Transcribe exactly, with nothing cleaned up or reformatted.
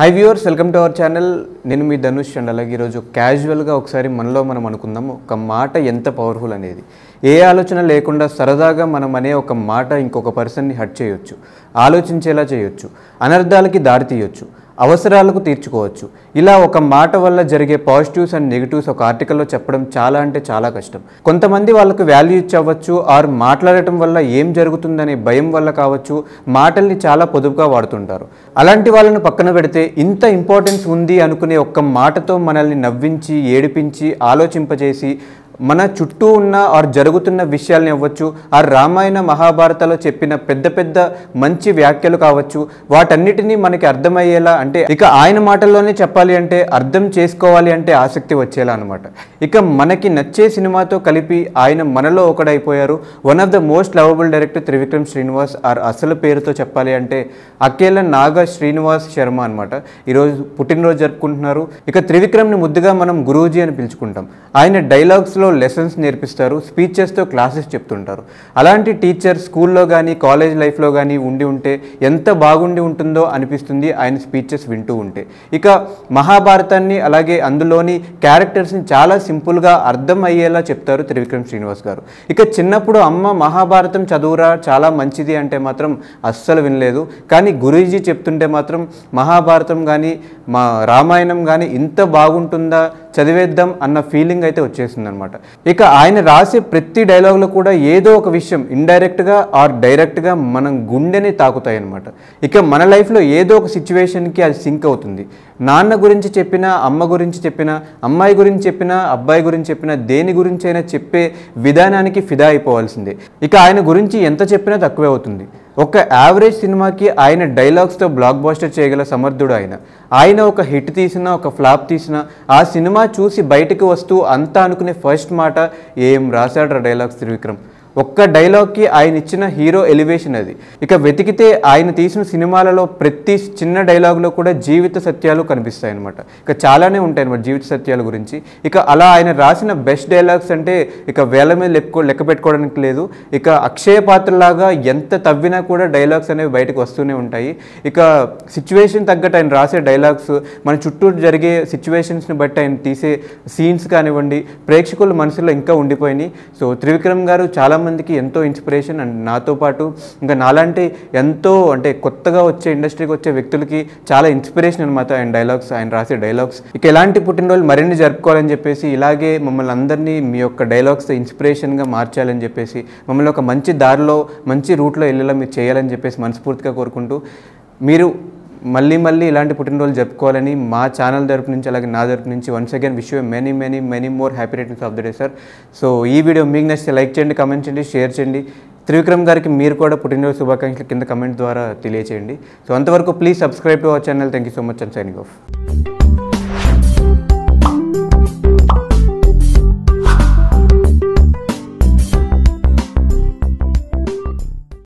High viewers, welcome to our channel. నేను మీ Dhanush and అలాగే ఈరోజు క్యాజువల్గా ఒకసారి మనలో మనం అనుకుందాం, ఒక మాట ఎంత పవర్ఫుల్ అనేది. ఏ ఆలోచన లేకుండా సరదాగా మనం అనే ఒక మాట ఇంకొక పర్సన్ని హర్ట్ చేయొచ్చు, ఆలోచించేలా చేయొచ్చు, అనర్థాలకి దారి తీయొచ్చు, అవసరాలకు తీర్చుకోవచ్చు. ఇలా ఒక మాట వల్ల జరిగే పాజిటివ్స్ అండ్ నెగిటివ్స్ ఒక ఆర్టికల్లో చెప్పడం చాలా అంటే చాలా కష్టం. కొంతమంది వాళ్ళకు వాల్యూ ఇచ్చవచ్చు, ఆర్ మాట్లాడటం వల్ల ఏం జరుగుతుందనే భయం వల్ల కావచ్చు మాటల్ని చాలా పొదుపుగా వాడుతుంటారు. అలాంటి వాళ్ళను పక్కన పెడితే ఇంత ఇంపార్టెన్స్ ఉంది అనుకునే ఒక్క మాటతో మనల్ని నవ్వించి, ఏడిపించి, ఆలోచింపజేసి మన చుట్టూ ఉన్న ఆర్ జరుగుతున్న విషయాల్ని అవ్వచ్చు, ఆ రామాయణ మహాభారతాలో చెప్పిన పెద్ద పెద్ద మంచి వ్యాఖ్యలు కావచ్చు, వాటన్నిటినీ మనకి అర్థమయ్యేలా, అంటే ఇక ఆయన మాటల్లోనే చెప్పాలి అంటే అర్థం చేసుకోవాలి అంటే ఆసక్తి వచ్చేలా అనమాట. ఇక మనకి నచ్చే సినిమాతో కలిపి ఆయన మనలో ఒకడైపోయారు. One of the most lovable director Trivikram Srinivas, or అసలు పేరుతో చెప్పాలి అంటే అకేల నాగ శ్రీనివాస్ శర్మ అనమాట. ఈరోజు పుట్టినరోజు జరుపుకుంటున్నారు. ఇక త్రివిక్రమ్ని ముద్దుగా మనం గురూజీ అని పిలుచుకుంటాం. ఆయన డైలాగ్స్లో లెసన్స్ నేర్పిస్తారు, స్పీచెస్తో క్లాసెస్ చెప్తుంటారు. అలాంటి టీచర్ స్కూల్లో కానీ కాలేజ్ లైఫ్లో కానీ ఉండి ఉంటే ఎంత బాగుండి ఉంటుందో అనిపిస్తుంది ఆయన స్పీచెస్ వింటూ ఉంటే. ఇక మహాభారతాన్ని అలాగే అందులోని క్యారెక్టర్స్ని చాలా సింపుల్గా అర్థం అయ్యేలా చెప్తారు త్రివిక్రమ్ శ్రీనివాస్ గారు. ఇక చిన్నప్పుడు అమ్మ మహాభారతం చదువురా చాలా మంచిది అంటే మాత్రం అస్సలు వినలేదు, కానీ గురూజీ చెప్తుంటే మాత్రం మహాభారతం కానీ మా రామాయణం కానీ ఇంత బాగుంటుందా, చదివేద్దాం అన్న ఫీలింగ్ అయితే వచ్చేసింది అనమాట. ఇక ఆయన రాసే ప్రతి డైలాగ్లో కూడా ఏదో ఒక విషయం ఇండైరెక్ట్గా ఆర్ డైరెక్ట్గా మనం గుండెని తాకుతాయి అనమాట. ఇక మన లైఫ్లో ఏదో ఒక సిచ్యువేషన్కి అది సింక్ అవుతుంది. నాన్న గురించి చెప్పినా, అమ్మ గురించి చెప్పినా, అమ్మాయి గురించి చెప్పినా, అబ్బాయి గురించి చెప్పినా, దేని గురించి అయినా చెప్పే విధానానికి ఫిదా అయిపోవాల్సిందే. ఇక ఆయన గురించి ఎంత చెప్పినా తక్కువే అవుతుంది. ఒక యావరేజ్ సినిమాకి ఆయన డైలాగ్స్తో బ్లాక్ బాస్టర్ చేయగల సమర్థుడు ఆయన. ఆయన ఒక హిట్ తీసినా, ఒక ఫ్లాప్ తీసినా, ఆ సినిమా చూసి బయటకు వస్తూ అంతా అనుకునే ఫస్ట్ మాట, ఏం రాశాడు డైలాగ్స్ త్రివిక్రమ్. ఒక్క డైలాగ్కి ఆయన ఇచ్చిన హీరో ఎలివేషన్ అది. ఇక వెతికితే ఆయన తీసిన సినిమాలలో ప్రతి చిన్న డైలాగ్లో కూడా జీవిత సత్యాలు కనిపిస్తాయి అనమాట. ఇక చాలానే ఉంటాయి అనమాట జీవిత సత్యాల గురించి. ఇక అలా ఆయన రాసిన బెస్ట్ డైలాగ్స్ అంటే ఇక వేల మీద లెక్క లెక్క పెట్టుకోవడానికి లేదు. ఇక అక్షయ పాత్రలాగా ఎంత తవ్వినా కూడా డైలాగ్స్ అనేవి బయటకు వస్తూనే ఉంటాయి. ఇక సిచ్యువేషన్ తగ్గట్టు ఆయన రాసే డైలాగ్స్, మన చుట్టూ జరిగే సిచ్యువేషన్స్ని బట్టి ఆయన తీసే సీన్స్ కానివ్వండి, ప్రేక్షకుల మనసులో ఇంకా ఉండిపోయినాయి. సో త్రివిక్రమ్ గారు చాలా మందికి ఎంతో ఇన్స్పిరేషన్. అండ్ నాతో పాటు ఇంకా నాలాంటి ఎంతో అంటే కొత్తగా వచ్చే ఇండస్ట్రీకి వచ్చే వ్యక్తులకి చాలా ఇన్స్పిరేషన్ అనమాట ఆయన డైలాగ్స్, ఆయన రాసే డైలాగ్స్. ఇక ఎలాంటి పుట్టినరోజు మరిన్ని జరుపుకోవాలని చెప్పేసి, ఇలాగే మమ్మల్ని అందరినీ మీ యొక్క డైలాగ్స్ ఇన్స్పిరేషన్గా మార్చాలని చెప్పేసి, మమ్మల్ని ఒక మంచి దారిలో మంచి రూట్లో వెళ్ళేలా మీరు చేయాలని చెప్పేసి మనస్ఫూర్తిగా కోరుకుంటూ, మీరు మళ్ళీ మళ్ళీ ఇలాంటి పుట్టినరోజు జరుపుకోవాలని మా ఛానల్ తరపు నుంచి అలాగే నా తరపు నుంచి once again wish you many many many more happy returns of the day sir. So ఈ వీడియో మీకు నచ్చితే లైక్ చేయండి, కమెంట్ చేయండి, షేర్ చేయండి. త్రివిక్రమ్ గారికి మీరు కూడా పుట్టినరోజు శుభాకాంక్షలు కింద కమెంట్ ద్వారా తెలియచేయండి. సో అంతవరకు please subscribe to our channel. Thank you so much and signing of.